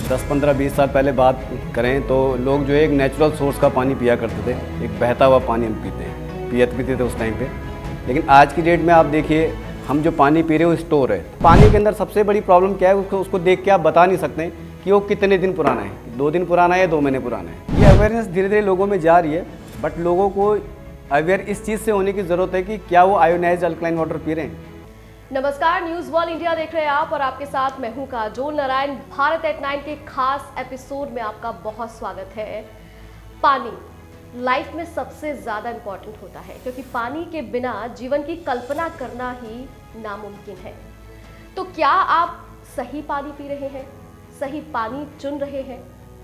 10-15-20 साल पहले बात करें तो लोग जो है एक नेचुरल सोर्स का पानी पिया करते थे, एक बहता हुआ पानी हम पीते थे उस टाइम पे। लेकिन आज की डेट में आप देखिए हम जो पानी पी रहे हैं वो स्टोर है। पानी के अंदर सबसे बड़ी प्रॉब्लम क्या है, उसको देख के आप बता नहीं सकते कि वो कितने दिन पुराना है, 2 दिन पुराना है या 2 महीने पुराना है। ये अवेयरनेस धीरे धीरे लोगों में जा रही है, बट लोगों को अवेयर इस चीज़ से होने की ज़रूरत है कि क्या वो आयोनाइज्ड अल्कलाइन वाटर पी रहे हैं। नमस्कार, न्यूज़ वर्ल्ड इंडिया देख रहे हैं आप और आपके साथ मैं हूं काजोल नारायण। भारत एट 9 के खास एपिसोड में आपका बहुत स्वागत है। पानी लाइफ में सबसे ज़्यादा इम्पॉर्टेंट होता है क्योंकि पानी के बिना जीवन की कल्पना करना ही नामुमकिन है। तो क्या आप सही पानी पी रहे हैं, सही पानी चुन रहे हैं?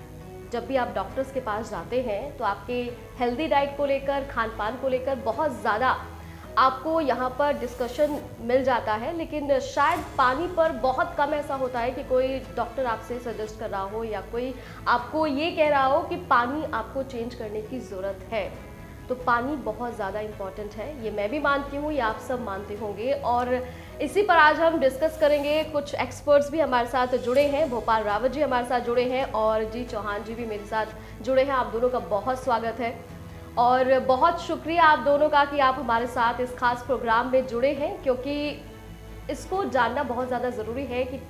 जब भी आप डॉक्टर्स के पास जाते हैं तो आपके हेल्दी डाइट को लेकर, खान पान को लेकर बहुत ज़्यादा आपको यहाँ पर डिस्कशन मिल जाता है, लेकिन शायद पानी पर बहुत कम ऐसा होता है कि कोई डॉक्टर आपसे सजेस्ट कर रहा हो या कोई आपको ये कह रहा हो कि पानी आपको चेंज करने की ज़रूरत है। तो पानी बहुत ज़्यादा इम्पॉर्टेंट है, ये मैं भी मानती हूँ, ये आप सब मानते होंगे। और इसी पर आज हम डिस्कस करेंगे। कुछ एक्सपर्ट्स भी हमारे साथ जुड़े हैं। भोपाल रावत जी हमारे साथ जुड़े हैं और जी चौहान जी भी मेरे साथ जुड़े हैं। आप दोनों का बहुत स्वागत है और बहुत शुक्रिया आप दोनों का कि आप हमारे साथ इस खास प्रोग्राम में जुड़े हैं, क्योंकि इसको जानना बहुत ज़्यादा ज़रूरी है कि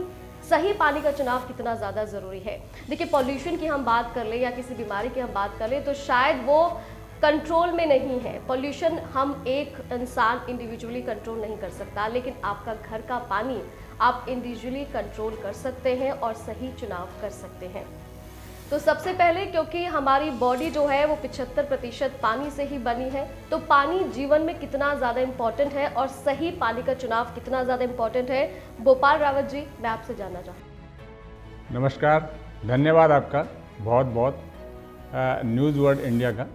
सही पानी का चुनाव कितना ज़्यादा ज़रूरी है। देखिए, पॉल्यूशन की हम बात कर लें या किसी बीमारी की हम बात कर लें तो शायद वो कंट्रोल में नहीं है। पॉल्यूशन हम एक इंसान इंडिविजुअली कंट्रोल नहीं कर सकता, लेकिन आपका घर का पानी आप इंडिविजुअली कंट्रोल कर सकते हैं और सही चुनाव कर सकते हैं। तो सबसे पहले, क्योंकि हमारी बॉडी जो है वो 75% पानी से ही बनी है, तो पानी जीवन में कितना ज़्यादा इम्पॉर्टेंट है और सही पानी का चुनाव कितना ज़्यादा इम्पॉर्टेंट है, भोपाल रावत जी मैं आपसे जानना चाहूँ। नमस्कार, धन्यवाद आपका बहुत बहुत न्यूज़ वर्ल्ड इंडिया का।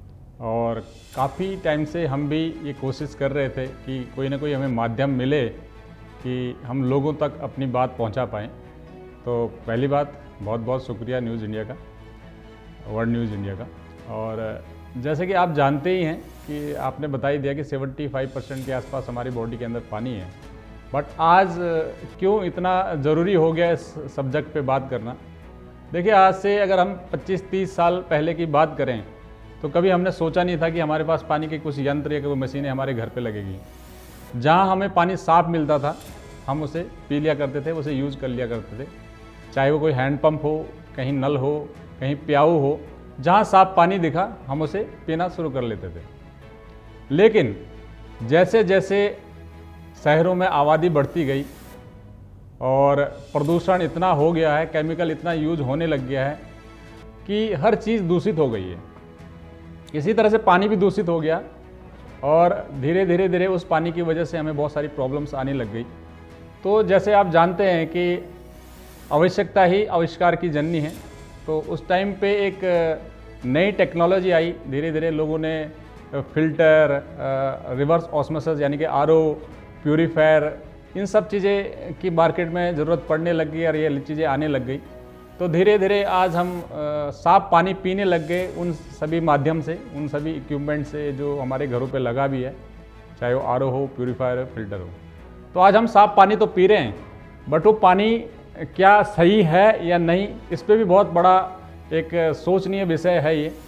और काफ़ी टाइम से हम भी ये कोशिश कर रहे थे कि कोई ना कोई हमें माध्यम मिले कि हम लोगों तक अपनी बात पहुंचा पाएँ। तो पहली बात, बहुत बहुत शुक्रिया न्यूज़ इंडिया का, वर्ल्ड न्यूज़ इंडिया का। और जैसे कि आप जानते ही हैं कि आपने बता ही दिया कि 75% के आसपास हमारी बॉडी के अंदर पानी है। बट आज क्यों इतना ज़रूरी हो गया इस सब्जेक्ट पे बात करना? देखिए, आज से अगर हम 25-30 साल पहले की बात करें तो कभी हमने सोचा नहीं था कि हमारे पास पानी के कुछ यंत्र या कोई मशीनें हमारे घर पे लगेगी। जहाँ हमें पानी साफ मिलता था हम उसे पी लिया करते थे, उसे यूज़ कर लिया करते थे। चाहे वो कोई हैंडपम्प हो, कहीं नल हो, कहीं प्याऊ हो, जहाँ साफ पानी दिखा हम उसे पीना शुरू कर लेते थे। लेकिन जैसे जैसे शहरों में आबादी बढ़ती गई और प्रदूषण इतना हो गया है, केमिकल इतना यूज होने लग गया है कि हर चीज़ दूषित हो गई है। इसी तरह से पानी भी दूषित हो गया और धीरे धीरे उस पानी की वजह से हमें बहुत सारी प्रॉब्लम्स आने लग गई। तो जैसे आप जानते हैं कि आवश्यकता ही आविष्कार की जननी है, तो उस टाइम पे एक नई टेक्नोलॉजी आई। धीरे धीरे लोगों ने फिल्टर, रिवर्स ऑस्मोसिस यानी कि आरओ, प्यूरीफायर, इन सब चीज़ें की मार्केट में ज़रूरत पड़ने लग गई और ये चीज़ें आने लग गई। तो धीरे धीरे आज हम साफ पानी पीने लग गए उन सभी माध्यम से, उन सभी इक्विपमेंट से जो हमारे घरों पे लगा भी है, चाहे वो आरओ हो, प्यूरीफायर हो, फिल्टर हो। तो आज हम साफ पानी तो पी रहे हैं, बट वो पानी क्या सही है या नहीं, इस पे भी बहुत बड़ा एक सोचनीय विषय है ये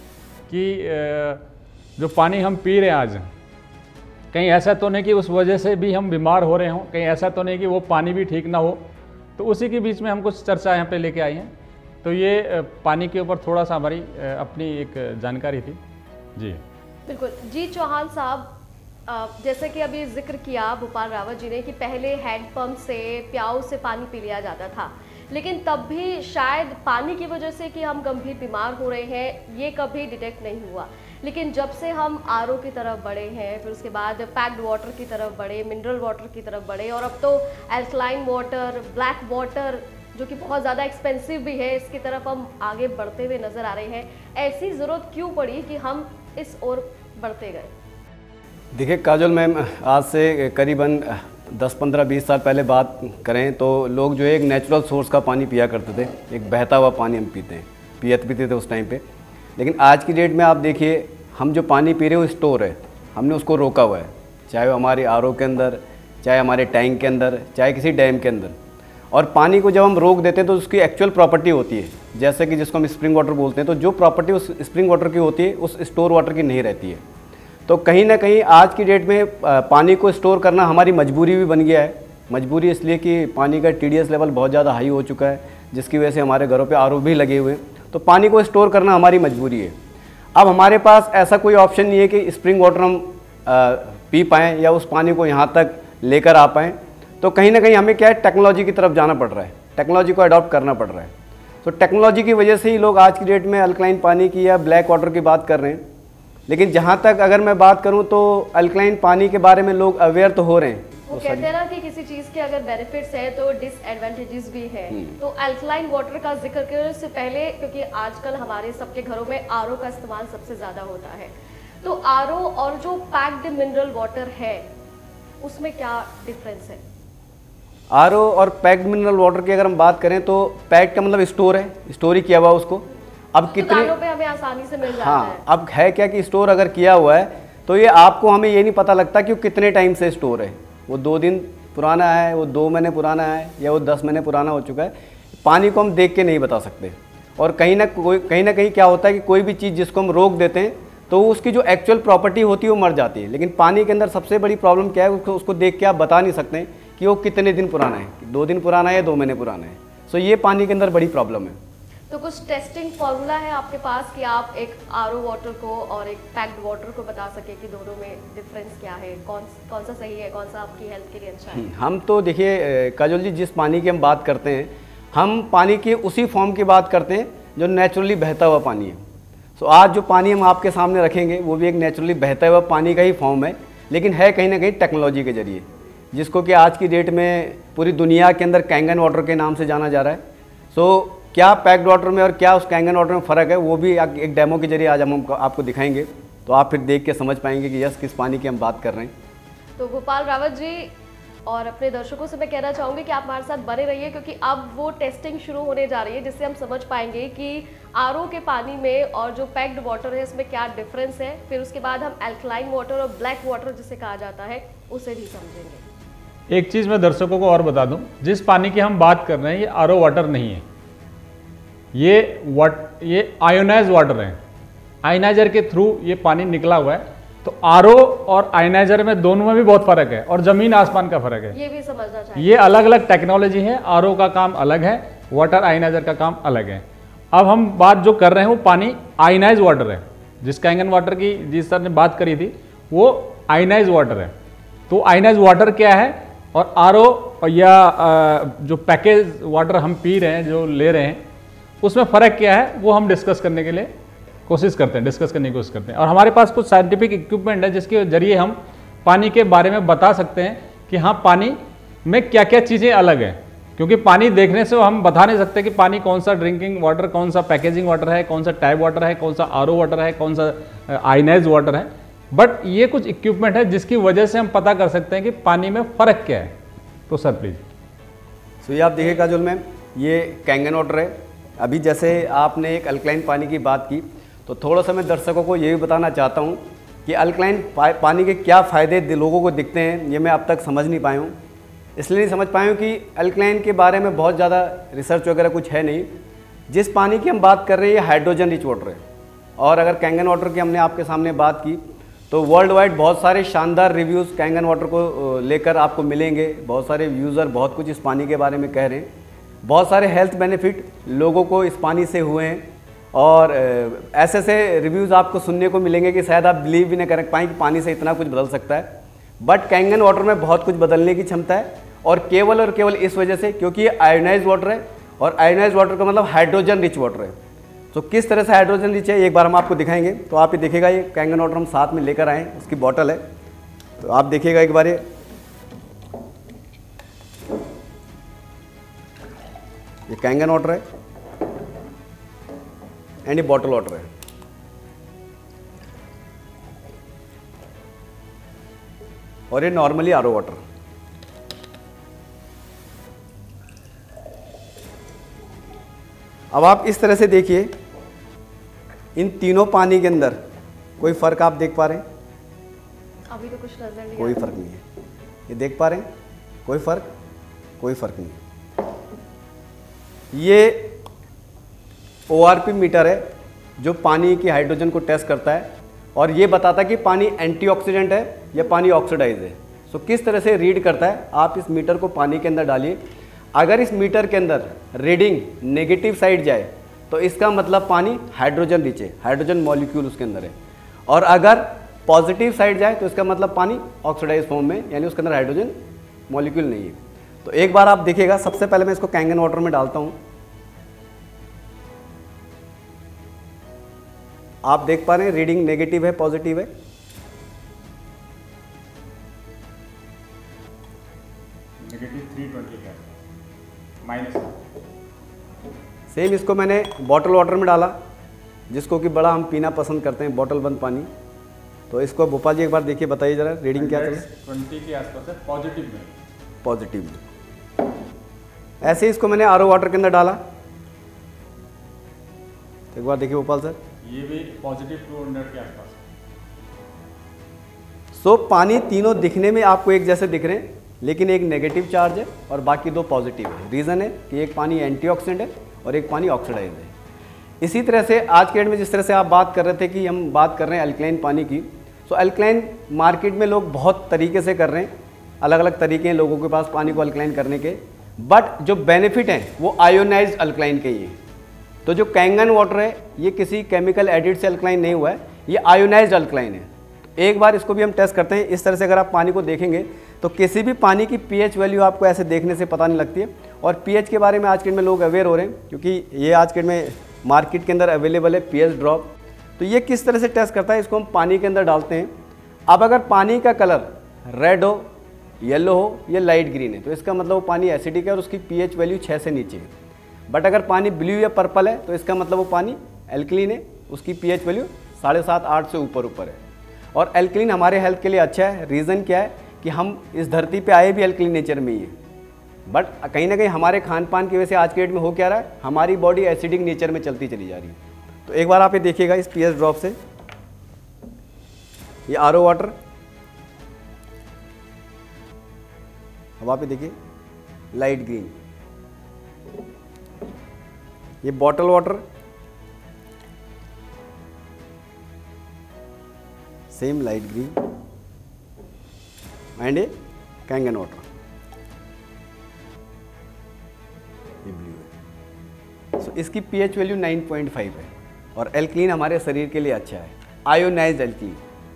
कि जो पानी हम पी रहे हैं आज, कहीं ऐसा तो नहीं कि उस वजह से भी हम बीमार हो रहे हों, कहीं ऐसा तो नहीं कि वो पानी भी ठीक ना हो। तो उसी के बीच में हम कुछ चर्चा यहाँ पे लेके आए हैं। तो ये पानी के ऊपर थोड़ा सा हमारी अपनी एक जानकारी थी। जी बिल्कुल। जी चौहान साहब, जैसे कि अभी जिक्र किया भोपाल रावत जी ने कि पहले हैंडपम्प से, प्याऊ से पानी पी लिया जाता था, लेकिन तब भी शायद पानी की वजह से कि हम गंभीर बीमार हो रहे हैं ये कभी डिटेक्ट नहीं हुआ। लेकिन जब से हम आरओ की तरफ बढ़े हैं, फिर उसके बाद पैक्ड वाटर की तरफ बढ़े, मिनरल वाटर की तरफ बढ़े और अब तो अल्कलाइन वाटर, ब्लैक वाटर जो कि बहुत ज़्यादा एक्सपेंसिव भी है, इसकी तरफ हम आगे बढ़ते हुए नज़र आ रहे हैं। ऐसी ज़रूरत क्यों पड़ी कि हम इस ओर बढ़ते गए? देखिए काजोल मैम, आज से करीबन 10-15-20 साल पहले बात करें तो लोग जो है एक नेचुरल सोर्स का पानी पिया करते थे, एक बहता हुआ पानी हम पीते थे उस टाइम पे। लेकिन आज की डेट में आप देखिए हम जो पानी पी रहे हैं वो स्टोर है, हमने उसको रोका हुआ है, चाहे वो हमारे आरओ के अंदर, चाहे हमारे टैंक के अंदर, चाहे किसी डैम के अंदर। और पानी को जब हम रोक देते हैं तो उसकी एक्चुअल प्रॉपर्टी होती है, जैसे कि जिसको हम स्प्रिंग वाटर बोलते हैं, तो जो प्रॉपर्टी उस स्प्रिंग वाटर की होती है उस स्टोर वाटर की नहीं रहती है। तो कहीं ना कहीं आज की डेट में पानी को स्टोर करना हमारी मजबूरी भी बन गया है। मजबूरी इसलिए कि पानी का TDS लेवल बहुत ज़्यादा हाई हो चुका है, जिसकी वजह से हमारे घरों पे RO भी लगे हुए हैं, तो पानी को स्टोर करना हमारी मजबूरी है। अब हमारे पास ऐसा कोई ऑप्शन नहीं है कि स्प्रिंग वाटर हम पी पाएँ या उस पानी को यहाँ तक लेकर आ पाएँ। तो कहीं ना कहीं हमें क्या है, टेक्नोलॉजी की तरफ जाना पड़ रहा है, टेक्नोलॉजी को अडॉप्ट करना पड़ रहा है। तो टेक्नोलॉजी की वजह से ही लोग आज की डेट में अल्कलाइन पानी की या ब्लैक वाटर की बात कर रहे हैं। लेकिन जहाँ तक अगर मैं बात करूँ तो अल्कलाइन पानी के बारे में लोग अवेयर तो हो रहे हैं। वो कहते हैं ना कि किसी चीज के अगर बेनिफिट्स है तो डिसएडवांटेजेस भी है। तो अल्कलाइन वाटर का जिक्र करने से पहले, क्योंकि आजकल हमारे सबके घरों में RO का इस्तेमाल सबसे ज्यादा होता है, तो RO और जो पैक्ड मिनरल वाटर है उसमें क्या डिफरेंस है? RO और पैक्ड मिनरल वाटर की अगर हम बात करें तो पैक्ड का मतलब स्टोर है, स्टोर ही किया हुआ उसको। अब कितने दुकानों पे हमें आसानी से मिल जाता है। अब है क्या कि स्टोर अगर किया हुआ है तो ये आपको हमें ये नहीं पता लगता कि वो कितने टाइम से स्टोर है, वो 2 दिन पुराना है, वो 2 महीने पुराना है, या वो 10 महीने पुराना हो चुका है। पानी को हम देख के नहीं बता सकते। और कहीं ना कहीं क्या होता है कि कोई भी चीज़ जिसको हम रोक देते हैं तो उसकी जो एक्चुअल प्रॉपर्टी होती है वो मर जाती है। लेकिन पानी के अंदर सबसे बड़ी प्रॉब्लम क्या है, उसको देख के आप बता नहीं सकते कि वो कितने दिन पुराना है, 2 दिन पुराना है या 2 महीने पुराना है। सो ये पानी के अंदर बड़ी प्रॉब्लम है। तो कुछ टेस्टिंग फॉर्मूला है आपके पास कि आप एक RO वाटर को और एक पैक्ड वाटर को बता सके कि दोनों में डिफरेंस क्या है, कौन सा सही है, कौन सा आपकी हेल्थ के लिए अच्छा है? हम तो देखिए काजोल जी, जिस पानी की हम बात करते हैं, हम पानी की उसी फॉर्म की बात करते हैं जो नेचुरली बहता हुआ पानी है। सो आज जो पानी हम आपके सामने रखेंगे वो भी एक नेचुरली बहता हुआ पानी का ही फॉर्म है, लेकिन है कहीं ना कहीं टेक्नोलॉजी के जरिए, जिसको कि आज की डेट में पूरी दुनिया के अंदर कैंगन वाटर के नाम से जाना जा रहा है। सो क्या पैक्ड वाटर में और क्या उस कैंगन वाटर में फ़र्क है, वो भी एक डेमो के जरिए आज हम आपको दिखाएंगे, तो आप फिर देख के समझ पाएंगे कि यस किस पानी की हम बात कर रहे हैं। तो गोपाल रावत जी और अपने दर्शकों से मैं कहना चाहूँगी कि आप हमारे साथ बने रहिए, क्योंकि अब वो टेस्टिंग शुरू होने जा रही है जिससे हम समझ पाएंगे कि RO के पानी में और जो पैक्ड वाटर है इसमें क्या डिफरेंस है। फिर उसके बाद हम अल्कलाइन वाटर और ब्लैक वाटर जिसे कहा जाता है उसे भी समझेंगे। एक चीज़ मैं दर्शकों को और बता दूं, जिस पानी की हम बात कर रहे हैं ये RO वाटर नहीं है, ये आयोनाइज वाटर है। आयनाइजर के थ्रू ये पानी निकला हुआ है। तो RO और आयनाइजर में दोनों में भी बहुत फर्क है और जमीन आसमान का फर्क है, ये भी समझना चाहिए। ये अलग अलग टेक्नोलॉजी है। RO का काम अलग है, वाटर आयनाइजर का काम अलग है। अब हम बात जो कर रहे हैं वो पानी आयनाइज वाटर है। जिस कैंगन वाटर की जिस सर ने बात करी थी वो आयनाइज वाटर है। तो आयनाइज वाटर क्या है और RO या जो पैकेज वाटर हम पी रहे हैं, जो ले रहे हैं, उसमें फ़र्क क्या है वो हम डिस्कस करने की कोशिश करते हैं। और हमारे पास कुछ साइंटिफिक इक्विपमेंट है जिसके जरिए हम पानी के बारे में बता सकते हैं कि हाँ पानी में क्या क्या चीज़ें अलग हैं। क्योंकि पानी देखने से हम बता नहीं सकते कि पानी कौन सा ड्रिंकिंग वाटर, कौन सा पैकेजिंग वाटर है, कौन सा टैप वाटर है, कौन सा RO वाटर है, कौन सा आयनाइज वाटर है। बट ये कुछ इक्विपमेंट है जिसकी वजह से हम पता कर सकते हैं कि पानी में फ़र्क क्या है। तो सर प्लीज़। सो ये आप देखिए काजोल मैम, ये कैंगन वाटर है। अभी जैसे आपने एक अल्कलाइन पानी की बात की, तो थोड़ा सा मैं दर्शकों को ये भी बताना चाहता हूँ कि अल्कलाइन पानी के क्या फ़ायदे लोगों को दिखते हैं, ये मैं अब तक समझ नहीं पाया हूँ। इसलिए नहीं समझ पाया हूँ कि अल्कलाइन के बारे में बहुत ज़्यादा रिसर्च वगैरह कुछ है नहीं। जिस पानी की हम बात कर रहे हैं ये हाइड्रोजन रिच वाटर है। और अगर कैंगन वाटर की हमने आपके सामने बात की तो वर्ल्ड वाइड बहुत सारे शानदार रिव्यूज़ कैंगन वाटर को लेकर आपको मिलेंगे। बहुत सारे यूज़र बहुत कुछ इस पानी के बारे में कह रहे हैं। बहुत सारे हेल्थ बेनिफिट लोगों को इस पानी से हुए हैं और ऐसे ऐसे रिव्यूज़ आपको सुनने को मिलेंगे कि शायद आप बिलीव भी नहीं कर पाएँ कि पानी से इतना कुछ बदल सकता है। बट कैंगन वाटर में बहुत कुछ बदलने की क्षमता है और केवल इस वजह से क्योंकि ये आयोनाइज वाटर है और आयोनाइज वाटर का मतलब हाइड्रोजन रिच वाटर है। तो किस तरह से हाइड्रोजन रिच है एक बार हम आपको दिखाएंगे। तो आप ये देखिएगा, ये कैंगन वाटर हम साथ में लेकर आए, इसकी बॉटल है, तो आप देखिएगा एक बार। ये कैंगन वाटर है एंड ये बॉटल वाटर है। और ये नॉर्मली RO वाटर। अब आप इस तरह से देखिए, इन तीनों पानी के अंदर कोई फ़र्क आप देख पा रहे हैं? अभी तो कुछ नजर नहीं कोई फ़र्क नहीं है। ये देख पा रहे हैं? कोई फ़र्क नहीं है। ये ORP मीटर है जो पानी की हाइड्रोजन को टेस्ट करता है और ये बताता है कि पानी एंटीऑक्सीडेंट है या पानी ऑक्सीडाइज है। सो किस तरह से रीड करता है, आप इस मीटर को पानी के अंदर डालिए। अगर इस मीटर के अंदर रीडिंग नेगेटिव साइड जाए तो इसका मतलब पानी हाइड्रोजन रिच है, हाइड्रोजन मॉलिक्यूल उसके अंदर है। और अगर पॉजिटिव साइड जाए तो इसका मतलब पानी ऑक्सीडाइज फॉर्म में, यानी उसके अंदर हाइड्रोजन मॉलिक्यूल नहीं है। तो एक बार आप देखिएगा, सबसे पहले मैं इसको कैंगन वाटर में डालता हूँ। आप देख पा रहे हैं रीडिंग नेगेटिव है, पॉजिटिव है। नेगेटिव 320 है, माइनस। सेम इसको मैंने बॉटल वाटर में डाला, जिसको कि बड़ा हम पीना पसंद करते हैं, बॉटल बंद पानी। तो इसको भोपाल जी एक बार देखिए, बताइए जरा रीडिंग क्या चल रहा है। 20 के आसपास है, पॉजिटिव में। पॉजिटिव में। ऐसे ही इसको मैंने RO वाटर के अंदर डाला। तो एक बार देखिए भोपाल सर, ये भी पॉजिटिव 200 के आसपास। सो पानी तीनों दिखने में आपको एक जैसे दिख रहे हैं, लेकिन एक नेगेटिव चार्ज है और बाकी दो पॉजिटिव है। रीज़न है कि एक पानी एंटीऑक्सीडेंट है और एक पानी ऑक्सीडाइज है। इसी तरह से आज के डेट में जिस तरह से आप बात कर रहे थे कि हम बात कर रहे हैं अल्कलाइन पानी की, सो अल्कलाइन मार्केट में लोग बहुत तरीके से कर रहे हैं, अलग अलग तरीके हैं लोगों के पास पानी को अल्कलाइन करने के, बट जो बेनिफिट हैं वो आयोनाइज्ड अल्कलाइन के ही हैं। तो जो कैंगन वाटर है ये किसी केमिकल एडिड से अल्कलाइन नहीं हुआ है, ये आयोनाइज्ड अल्कलाइन है। एक बार इसको भी हम टेस्ट करते हैं। इस तरह से अगर आप पानी को देखेंगे तो किसी भी पानी की pH वैल्यू आपको ऐसे देखने से पता नहीं लगती है। और pH के बारे में आज के डेट में लोग अवेयर हो रहे हैं, क्योंकि ये आज के डेट में मार्केट के अंदर अवेलेबल है pH ड्रॉप। तो ये किस तरह से टेस्ट करता है, इसको हम पानी के अंदर डालते हैं। अब अगर पानी का कलर रेड हो, येलो हो या लाइट ग्रीन है तो इसका मतलब वो पानी एसिडिक है और उसकी pH वैल्यू 6 से नीचे है। बट अगर पानी ब्लू या पर्पल है तो इसका मतलब वो पानी एल्कलीन है, उसकी pH वैल्यू 7.5-8 से ऊपर है। और एल्कलीन हमारे हेल्थ के लिए अच्छा है। रीज़न क्या है कि हम इस धरती पे आए भी एल्कलीन नेचर में ही है, बट कहीं ना कहीं हमारे खान पान की वजह से आज के डेट में हो क्या रहा है, हमारी बॉडी एसिडिक नेचर में चलती चली जा रही है। तो एक बार आप ये देखिएगा इस pH ड्रॉप से, ये RO वाटर, अब आप ये देखिए लाइट ग्रीन, ये bottle water, same light green, and ये कैंगन वाटर, ये ब्लू है। सो इसकी pH वैल्यू 9.5 है और एल्कलीन हमारे शरीर के लिए अच्छा है, आयोनाइज्ड एल्कलीन।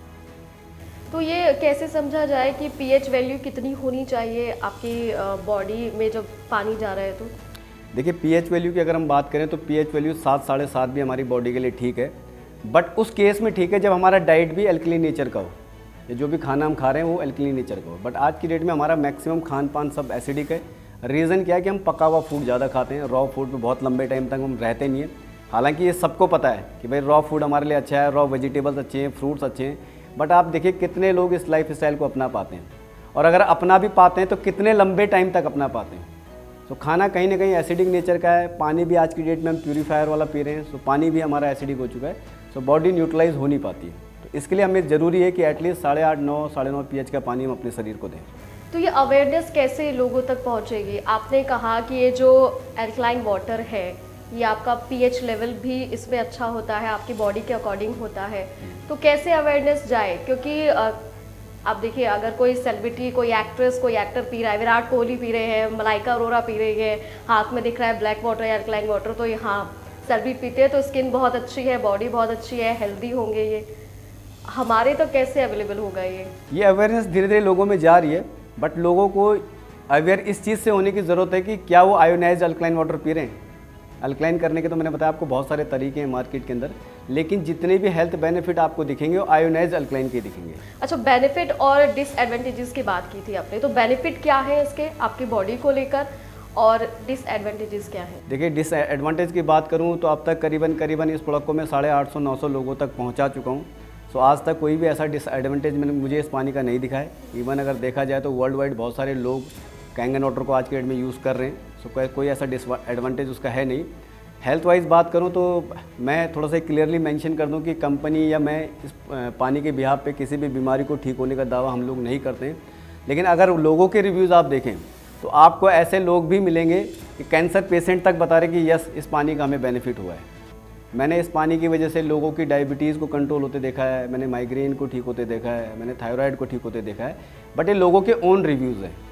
तो ये कैसे समझा जाए कि pH वैल्यू कितनी होनी चाहिए आपकी बॉडी में जब पानी जा रहा है? तो देखिए pH वैल्यू की अगर हम बात करें तो pH वैल्यू 7-7.5 भी हमारी बॉडी के लिए ठीक है, बट उस केस में ठीक है जब हमारा डाइट भी एल्कलीन नेचर का हो, ये जो भी खाना हम खा रहे हैं वो एल्कलीन नेचर का हो। बट आज की डेट में हमारा मैक्सिमम खान पान सब एसिडिक है। रीज़न क्या है कि हम पका हुआ फूड ज़्यादा खाते हैं, रॉ फूड पे बहुत लंबे टाइम तक हम रहते नहीं हैं। हालांकि ये सबको पता है कि भाई रॉ फूड हमारे लिए अच्छा है, रॉ वेजिटेबल्स अच्छे हैं, फ्रूट्स अच्छे हैं, बट आप देखिए कितने लोग इस लाइफ स्टाइल को अपना पाते हैं, और अगर अपना भी पाते हैं तो कितने लंबे टाइम तक अपना पाते हैं। सो खाना कहीं ना कहीं एसिडिक नेचर का है। पानी भी आज की डेट में हम प्यूरीफायर वाला पी रहे हैं, सो पानी भी हमारा एसिडिक हो चुका है, सो बॉडी न्यूट्रलाइज हो नहीं पाती है। तो इसके लिए हमें ज़रूरी है कि एटलीस्ट 8.5 साढ़े 9 pH का पानी हम अपने शरीर को दें। तो ये अवेयरनेस कैसे लोगों तक पहुंचेगी? आपने कहा कि ये जो एल्कलाइन वाटर है ये आपका pH लेवल भी इसमें अच्छा होता है, आपकी बॉडी के अकॉर्डिंग होता है, तो कैसे अवेयरनेस जाए? क्योंकि आप देखिए अगर कोई सेलिब्रिटी, कोई एक्ट्रेस, कोई एक्टर पी रहा है, विराट कोहली पी रहे हैं, मलाइका अरोरा पी रही है, हाथ में दिख रहा है ब्लैक वाटर या एल्कलाइन वाटर, तो ये हाँ सेलिब्रिटी पीते हैं तो स्किन बहुत अच्छी है, बॉडी बहुत अच्छी है, हेल्दी होंगे। ये हमारे तो कैसे अवेलेबल होगा? ये अवेयरनेस धीरे धीरे लोगों में जा रही है, बट लोगों को अवेयर इस चीज़ से होने की ज़रूरत है कि क्या वो आयोनाइज्ड अल्कलाइन वाटर पी रहे हैं। अल्कलाइन करने के तो मैंने बताया आपको बहुत सारे तरीके हैं मार्केट के अंदर, लेकिन जितने भी हेल्थ बेनिफिट आपको दिखेंगे वो आयोनाइज्ड अल्कलाइन के दिखेंगे। अच्छा, बेनिफिट और डिसएडवांटेजेस की बात की थी आपने, तो बेनिफिट क्या है इसके आपकी बॉडी को लेकर और डिसएडवांटेजेस क्या है? देखिए डिसएडवांटेज की बात करूँ तो अब तक करीबन इस प्रोडक्ट को मैं 850-900 लोगों तक पहुँचा चुका हूँ। सो आज तक कोई भी ऐसा डिसएडवांटेज मैंने मुझे इस पानी का नहीं दिखा है। इवन अगर देखा जाए तो वर्ल्ड वाइड बहुत सारे लोग कैंगन वाटर को आज के डेट में यूज़ कर रहे हैं। सो कोई ऐसा डिसएडवांटेज उसका है नहीं। हेल्थ वाइज बात करूं तो मैं थोड़ा सा क्लियरली मेंशन कर दूं कि कंपनी या मैं इस पानी के बिहाफ पे किसी भी बीमारी को ठीक होने का दावा हम लोग नहीं करते हैं। लेकिन अगर लोगों के रिव्यूज़ आप देखें तो आपको ऐसे लोग भी मिलेंगे कि कैंसर पेशेंट तक बता रहे कि यस इस पानी का हमें बेनिफिट हुआ है। मैंने इस पानी की वजह से लोगों की डायबिटीज़ को कंट्रोल होते देखा है, मैंने माइग्रेन को ठीक होते देखा है, मैंने थायराइड को ठीक होते देखा है। बट ये लोगों के ओन रिव्यूज़ हैं।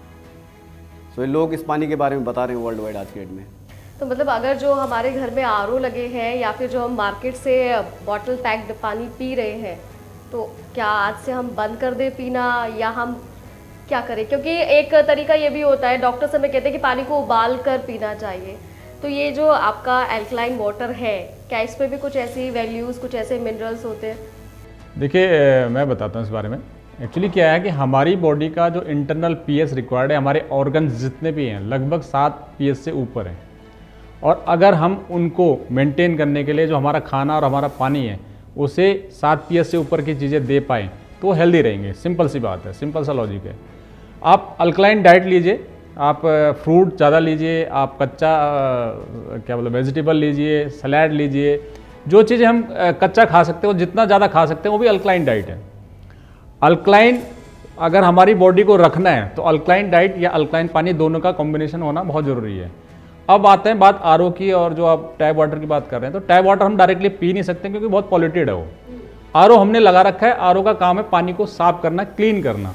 सो ये लोग इस पानी के बारे में बता रहे हैं वर्ल्ड वाइड आज के डेट में। तो मतलब अगर जो हमारे घर में आरओ लगे हैं या फिर जो हम मार्केट से बॉटल पैक्ड पानी पी रहे हैं, तो क्या आज से हम बंद कर दें पीना या हम क्या करें? क्योंकि एक तरीका ये भी होता है, डॉक्टर्स हमें कहते हैं कि पानी को उबाल कर पीना चाहिए। तो ये जो आपका एल्कलाइन वाटर है, क्या इसमें भी कुछ ऐसी वैल्यूज़, कुछ ऐसे मिनरल्स होते हैं? देखिए मैं बताता हूँ इस बारे में। एक्चुअली क्या है कि हमारी बॉडी का जो इंटरनल पीएच रिक्वायर्ड है, हमारे ऑर्गन्स जितने भी हैं लगभग 7 पीएच से ऊपर हैं। और अगर हम उनको मेंटेन करने के लिए जो हमारा खाना और हमारा पानी है उसे 7 पीएच से ऊपर की चीज़ें दे पाएँ तो हेल्दी रहेंगे। सिंपल सी बात है, सिंपल सा लॉजिक है। आप अल्कलाइन डाइट लीजिए, आप फ्रूट ज़्यादा लीजिए, आप कच्चा क्या बोले वेजिटेबल लीजिए, सलाद लीजिए, जो चीज़ें हम कच्चा खा सकते हो, जितना ज़्यादा खा सकते हैं वो भी अल्कलाइन डाइट है। अल्कलाइन अगर हमारी बॉडी को रखना है तो अल्कलाइन डाइट या अल्कलाइन पानी दोनों का कॉम्बिनेशन होना बहुत ज़रूरी है। अब आते हैं बात आरओ की, और जो आप टैप वाटर की बात कर रहे हैं, तो टैप वाटर हम डायरेक्टली पी नहीं सकते क्योंकि बहुत पॉल्यूटेड है वो। आरओ हमने लगा रखा है, आरओ का काम है पानी को साफ करना, क्लीन करना।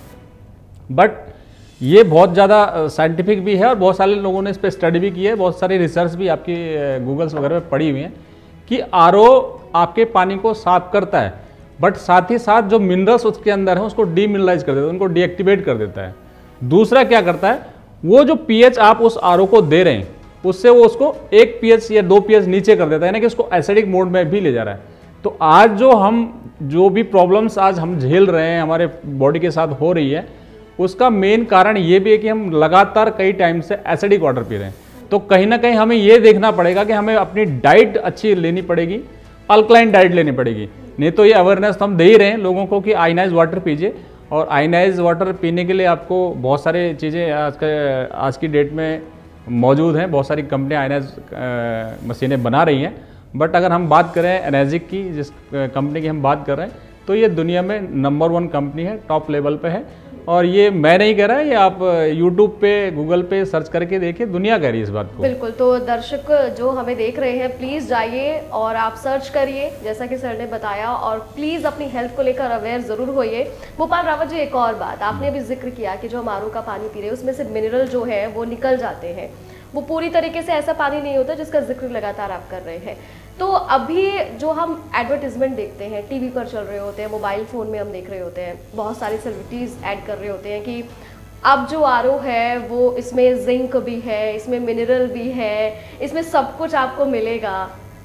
बट ये बहुत ज़्यादा साइंटिफिक भी है और बहुत सारे लोगों ने इस पर स्टडी भी की है, बहुत सारी रिसर्च भी आपकी गूगल्स वगैरह में पड़ी हुई हैं कि आरओ आपके पानी को साफ करता है, बट साथ ही साथ जो मिनरल्स उसके अंदर है उसको डीमिनरलाइज कर देता है, उनको डीएक्टिवेट कर देता है। दूसरा क्या करता है, वो जो पीएच आप उस आरओ को दे रहे हैं उससे वो उसको 1 पीएच या 2 पीएच नीचे कर देता है, यानी कि उसको एसिडिक मोड में भी ले जा रहा है। तो आज जो भी प्रॉब्लम्स आज हम झेल रहे हैं, हमारे बॉडी के साथ हो रही है, उसका मेन कारण ये भी है कि हम लगातार कई टाइम से एसिडिक वाटर पी रहे हैं। तो कहीं ना कहीं हमें ये देखना पड़ेगा कि हमें अपनी डाइट अच्छी लेनी पड़ेगी, अल्कलाइन डाइट लेनी पड़ेगी। नहीं तो ये अवेयरनेस तो हम दे ही रहे हैं लोगों को कि आयनाइज वाटर पीजिए, और आयनाइज वाटर पीने के लिए आपको बहुत सारी चीज़ें आज की डेट में मौजूद हैं। बहुत सारी कंपनियां आयनाइज मशीनें बना रही हैं। बट अगर हम बात करें एनर्जिक की, जिस कंपनी की हम बात कर रहे हैं, तो ये दुनिया में नंबर 1 कंपनी है, टॉप लेवल पे है। और ये मैं नहीं कह रहा, ये आप YouTube पे, गूगल पे सर्च करके देखिए, दुनिया कह रही है इस बात को। बिल्कुल। तो दर्शक जो हमें देख रहे हैं, प्लीज़ जाइए और आप सर्च करिए जैसा कि सर ने बताया, और प्लीज़ अपनी हेल्थ को लेकर अवेयर ज़रूर होइए। भोपाल रावत जी, एक और बात आपने भी जिक्र किया कि जो हम आरओ का पानी पी रहे हैं उसमें से मिनरल जो है वो निकल जाते हैं, वो पूरी तरीके से ऐसा पानी नहीं होता जिसका जिक्र लगातार आप कर रहे हैं। तो अभी जो हम एडवर्टीजमेंट देखते हैं, टीवी पर चल रहे होते हैं, मोबाइल फ़ोन में हम देख रहे होते हैं, बहुत सारी सेलिब्रिटीज़ ऐड कर रहे होते हैं कि अब जो आरओ है वो इसमें जिंक भी है, इसमें मिनरल भी है, इसमें सब कुछ आपको मिलेगा।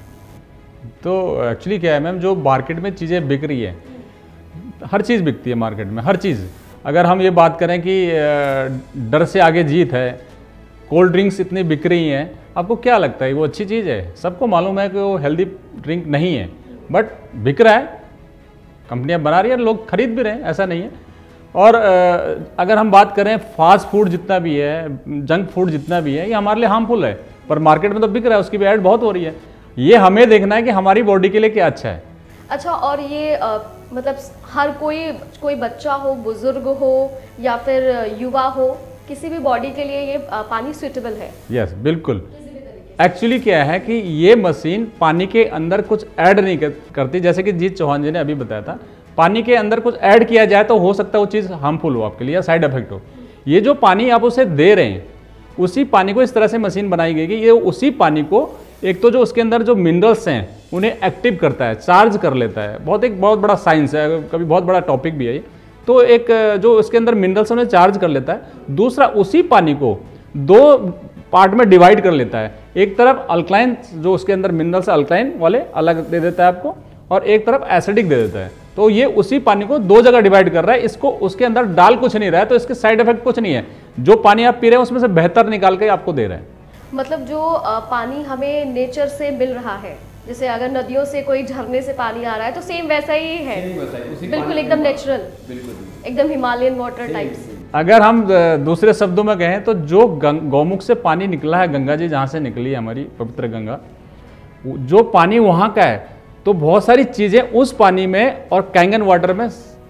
तो एक्चुअली क्या है मैम, जो मार्केट में चीज़ें बिक रही है, हर चीज़ बिकती है मार्केट में, हर चीज़। अगर हम ये बात करें कि डर से आगे जीत है, कोल्ड ड्रिंक्स इतनी बिक रही हैं, आपको क्या लगता है वो अच्छी चीज़ है? सबको मालूम है कि वो हेल्दी ड्रिंक नहीं है, बट बिक रहा है, कंपनियां बना रही है, लोग खरीद भी रहे हैं, ऐसा नहीं है। और अगर हम बात करें फास्ट फूड जितना भी है, जंक फूड जितना भी है, ये हमारे लिए हार्मफुल है, पर मार्केट में तो बिक रहा है, उसकी भी ऐड बहुत हो रही है। ये हमें देखना है कि हमारी बॉडी के लिए क्या अच्छा है। अच्छा, और ये मतलब हर कोई बच्चा हो, बुजुर्ग हो या फिर युवा हो, किसी भी बॉडी के लिए ये पानी सूटेबल है? यस, बिल्कुल। एक्चुअली क्या है कि ये मशीन पानी के अंदर कुछ ऐड नहीं करती, जैसे कि जीत चौहान जी ने अभी बताया था, पानी के अंदर कुछ ऐड किया जाए तो हो सकता है वो चीज़ हार्मफुल हो आपके लिए या साइड इफेक्ट हो। ये जो पानी आप उसे दे रहे हैं, उसी पानी को इस तरह से मशीन बनाई गई कि ये उसी पानी को, एक तो जो उसके अंदर जो मिनरल्स हैं उन्हें एक्टिव करता है, चार्ज कर लेता है। एक बहुत बड़ा साइंस है, कभी बहुत बड़ा टॉपिक भी है ये। तो एक जो उसके अंदर मिनरल्स उन्हें चार्ज कर लेता है, दूसरा उसी पानी को 2 पार्ट में डिवाइड कर लेता है। एक तरफ अल्कलाइन, जो उसके अंदर मिनरल्स अल्कलाइन वाले अलग दे देता है आपको, और एक तरफ एसिडिक दे देता है। तो ये उसी पानी को 2 जगह डिवाइड कर रहा है, इसको उसके अंदर डाल कुछ नहीं रहा है, तो इसके साइड इफेक्ट कुछ नहीं है। जो पानी आप पी रहे हैं उसमें से बेहतर निकाल के आपको दे रहा है। मतलब जो पानी हमें नेचर से मिल रहा है, जैसे अगर नदियों से, कोई झरने से पानी आ रहा है तो सेम वैसा ही है, बिल्कुल एकदम नेचुरल, एकदम हिमालयन वाटर टाइप्स। अगर हम दूसरे शब्दों में कहें तो जो गौमुख से पानी निकला है, गंगा जी जहाँ से निकली है हमारी पवित्र गंगा, जो पानी वहाँ का है, तो बहुत सारी चीज़ें उस पानी में और कैंगन वाटर में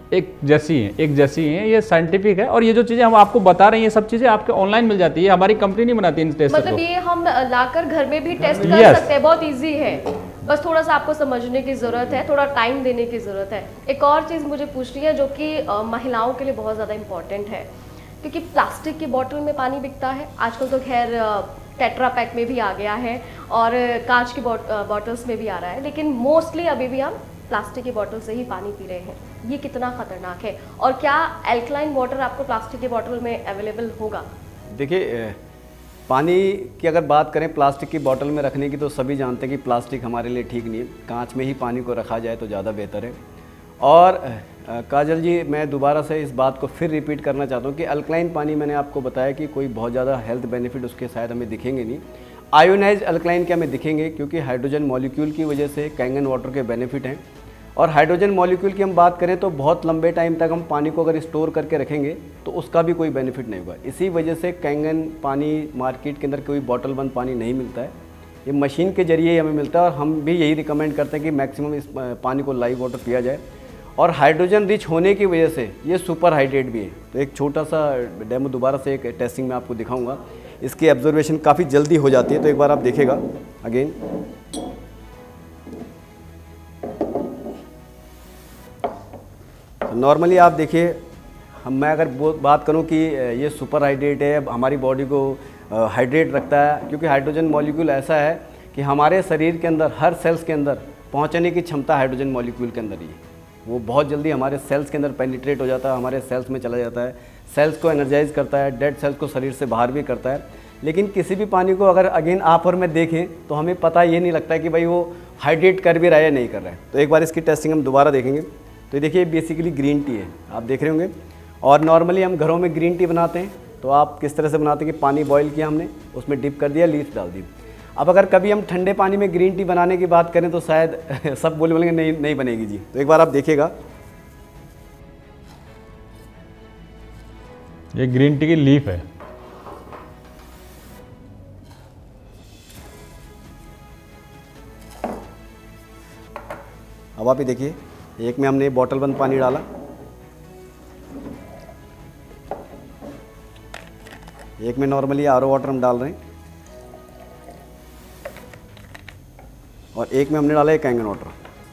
एक जैसी हैं, ये साइंटिफिक है। और ये जो चीज़ें हम आपको बता रहे हैं ये सब चीज़ें आपके ऑनलाइन मिल जाती है, हमारी कंपनी नहीं बनाती इन टेस्टर मतलब को। ये हम लाकर घर में भी टेस्ट कर सकते हैं, बहुत इजी है, बस थोड़ा सा आपको समझने की ज़रूरत है, थोड़ा टाइम देने की ज़रूरत है। एक और चीज़ मुझे पूछनी है जो कि महिलाओं के लिए बहुत ज़्यादा इम्पॉर्टेंट है, क्योंकि प्लास्टिक की बॉटल में पानी बिकता है आजकल, तो खैर टेट्रा पैक में भी आ गया है और कांच की बॉटल्स में भी आ रहा है, लेकिन मोस्टली अभी भी हम प्लास्टिक की बॉटल से ही पानी पी रहे हैं। ये कितना खतरनाक है, और क्या अल्कलाइन वाटर आपको प्लास्टिक की बॉटल में अवेलेबल होगा? देखिए, पानी की अगर बात करें प्लास्टिक की बोतल में रखने की, तो सभी जानते हैं कि प्लास्टिक हमारे लिए ठीक नहीं है, कांच में ही पानी को रखा जाए तो ज़्यादा बेहतर है। और काजल जी, मैं दोबारा से इस बात को फिर रिपीट करना चाहता हूँ कि अल्कलाइन पानी, मैंने आपको बताया कि कोई बहुत ज़्यादा हेल्थ बेनिफिट उसके शायद हमें दिखेंगे नहीं। आयोनाइज अल्कलाइन के हमें दिखेंगे, क्योंकि हाइड्रोजन मॉलिक्यूल की वजह से कैंगन वाटर के बेनिफिट हैं। और हाइड्रोजन मॉलिक्यूल की हम बात करें तो बहुत लंबे टाइम तक हम पानी को अगर स्टोर करके रखेंगे तो उसका भी कोई बेनिफिट नहीं होगा। इसी वजह से कैंगन पानी मार्केट के अंदर कोई बॉटल बंद पानी नहीं मिलता है, ये मशीन के जरिए ही हमें मिलता है। और हम भी यही रिकमेंड करते हैं कि मैक्सिमम इस पानी को लाइव वाटर पिया जाए। और हाइड्रोजन रिच होने की वजह से ये सुपर हाइड्रेट भी है। तो एक छोटा सा डेमो दोबारा से एक टेस्टिंग में आपको दिखाऊंगा, इसकी ऑब्जर्वेशन काफ़ी जल्दी हो जाती है, तो एक बार आप देखिएगा अगेन। नॉर्मली आप देखिए, मैं अगर बात करूं कि ये सुपर हाइड्रेट है, हमारी बॉडी को हाइड्रेट रखता है, क्योंकि हाइड्रोजन मॉलिक्यूल ऐसा है कि हमारे शरीर के अंदर हर सेल्स के अंदर पहुंचने की क्षमता हाइड्रोजन मॉलिक्यूल के अंदर ही है। वो बहुत जल्दी हमारे सेल्स के अंदर पेनिट्रेट हो जाता है, हमारे सेल्स में चला जाता है, सेल्स को एनर्जाइज करता है, डेड सेल्स को शरीर से बाहर भी करता है। लेकिन किसी भी पानी को अगर अगेन आप और मैं देखें तो हमें पता ये नहीं लगता है कि भाई वो हाइड्रेट कर भी रहा है या नहीं कर रहा है। तो एक बार इसकी टेस्टिंग हम दोबारा देखेंगे। तो ये देखिए, बेसिकली ग्रीन टी है, आप देख रहे होंगे। और नॉर्मली हम घरों में ग्रीन टी बनाते हैं, तो आप किस तरह से बनाते हैं कि पानी बॉईल किया हमने, उसमें डिप कर दिया, लीफ डाल दी। अब अगर कभी हम ठंडे पानी में ग्रीन टी बनाने की बात करें तो शायद सब बोलेंगे नहीं बनेगी जी। तो एक बार आप देखिएगा, ये ग्रीन टी की लीफ है। अब आप ही देखिए, एक में हमने बॉटल बंद पानी डाला, एक में नॉर्मली आरओ वाटर हम डाल रहे हैं, और एक में हमने डाला है कैंगन वाटर।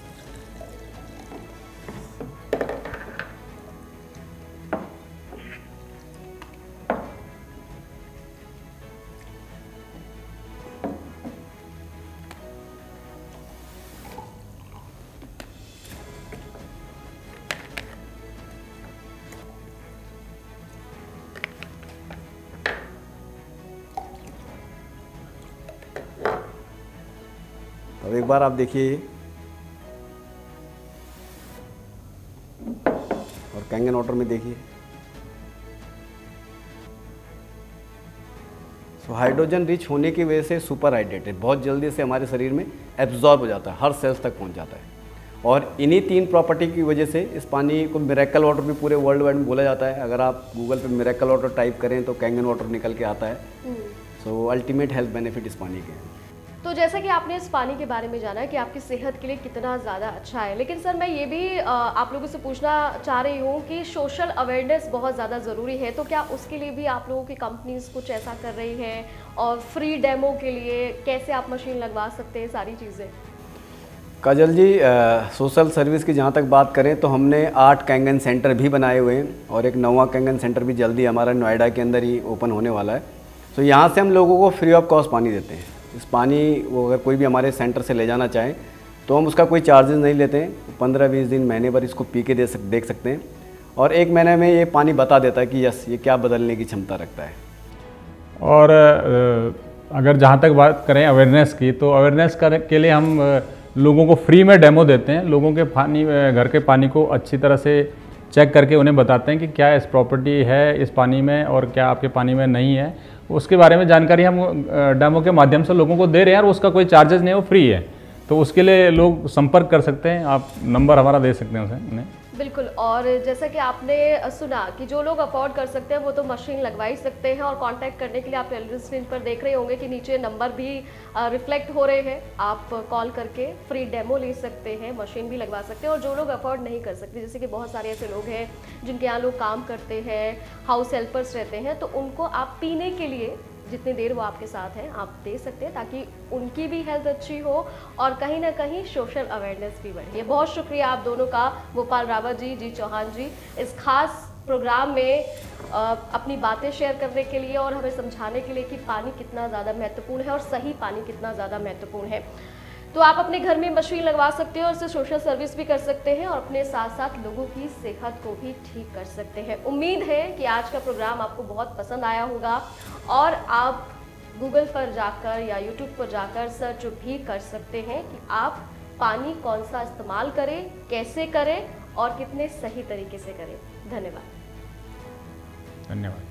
अब एक बार आप देखिए, और कैंगन वाटर में देखिए। सो हाइड्रोजन रिच होने की वजह से सुपर हाइड्रेटेड बहुत जल्दी से हमारे शरीर में एब्जॉर्ब हो जाता है, हर सेल्स तक पहुंच जाता है। और इन्हीं 3 प्रॉपर्टी की वजह से इस पानी को मिरेकल वाटर भी पूरे वर्ल्ड वाइड में बोला जाता है। अगर आप गूगल पे मिरेकल वाटर टाइप करें तो कैंगन वाटर निकल के आता है। सो अल्टीमेट हेल्थ बेनिफिट इस पानी के हैं। तो जैसा कि आपने इस पानी के बारे में जाना कि आपकी सेहत के लिए कितना ज़्यादा अच्छा है, लेकिन सर मैं ये भी आप लोगों से पूछना चाह रही हूँ कि सोशल अवेयरनेस बहुत ज़्यादा ज़रूरी है, तो क्या उसके लिए भी आप लोगों की कंपनीज कुछ ऐसा कर रही है? और फ्री डेमो के लिए कैसे आप मशीन लगवा सकते हैं, सारी चीज़ें? काजल जी, सोशल सर्विस की जहाँ तक बात करें तो हमने 8 कैंगन सेंटर भी बनाए हुए हैं, और एक 9वां कैंगन सेंटर भी जल्दी हमारा नोएडा के अंदर ही ओपन होने वाला है। तो यहाँ से हम लोगों को फ्री ऑफ कॉस्ट पानी देते हैं। इस पानी वो अगर कोई भी हमारे सेंटर से ले जाना चाहें तो हम उसका कोई चार्जेस नहीं लेते हैं। 15-20 दिन, महीने भर इसको पी के देख सकते हैं, और 1 महीने में ये पानी बता देता है कि यस ये क्या बदलने की क्षमता रखता है। और अगर जहाँ तक बात करें अवेयरनेस की, तो अवेयरनेस के लिए हम लोगों को फ्री में डेमो देते हैं। लोगों के घर के पानी को अच्छी तरह से चेक करके उन्हें बताते हैं कि क्या इस प्रॉपर्टी है इस पानी में और क्या आपके पानी में नहीं है, उसके बारे में जानकारी हम डेमो के माध्यम से लोगों को दे रहे हैं, और उसका कोई चार्जेस नहीं है, वो फ्री है। तो उसके लिए लोग संपर्क कर सकते हैं, आप नंबर हमारा दे सकते हैं उन्हें। बिल्कुल। और जैसा कि आपने सुना कि जो लोग अफोर्ड कर सकते हैं वो तो मशीन लगवा ही सकते हैं, और कांटेक्ट करने के लिए आप टेलीविजन स्क्रीन पर देख रहे होंगे कि नीचे नंबर भी रिफ्लेक्ट हो रहे हैं। आप कॉल करके फ्री डेमो ले सकते हैं, मशीन भी लगवा सकते हैं। और जो लोग अफोर्ड नहीं कर सकते, जैसे कि बहुत सारे ऐसे लोग हैं जिनके यहाँ लोग काम करते हैं, हाउस हेल्पर्स रहते हैं, तो उनको आप पीने के लिए जितनी देर वो आपके साथ हैं आप दे सकते हैं, ताकि उनकी भी हेल्थ अच्छी हो और कहीं ना कहीं सोशल अवेयरनेस भी बढ़े। बहुत शुक्रिया आप दोनों का, गोपाल रावत जी, जी चौहान जी, इस खास प्रोग्राम में अपनी बातें शेयर करने के लिए और हमें समझाने के लिए कि पानी कितना ज़्यादा महत्वपूर्ण है और सही पानी कितना ज़्यादा महत्वपूर्ण है। तो आप अपने घर में मशीन लगवा सकते हैं और उससे सोशल सर्विस भी कर सकते हैं और अपने साथ साथ लोगों की सेहत को भी ठीक कर सकते हैं। उम्मीद है कि आज का प्रोग्राम आपको बहुत पसंद आया होगा और आप गूगल पर जाकर या यूट्यूब पर जाकर सर्च भी कर सकते हैं कि आप पानी कौन सा इस्तेमाल करें, कैसे करें और कितने सही तरीके से करें। धन्यवाद। धन्यवाद।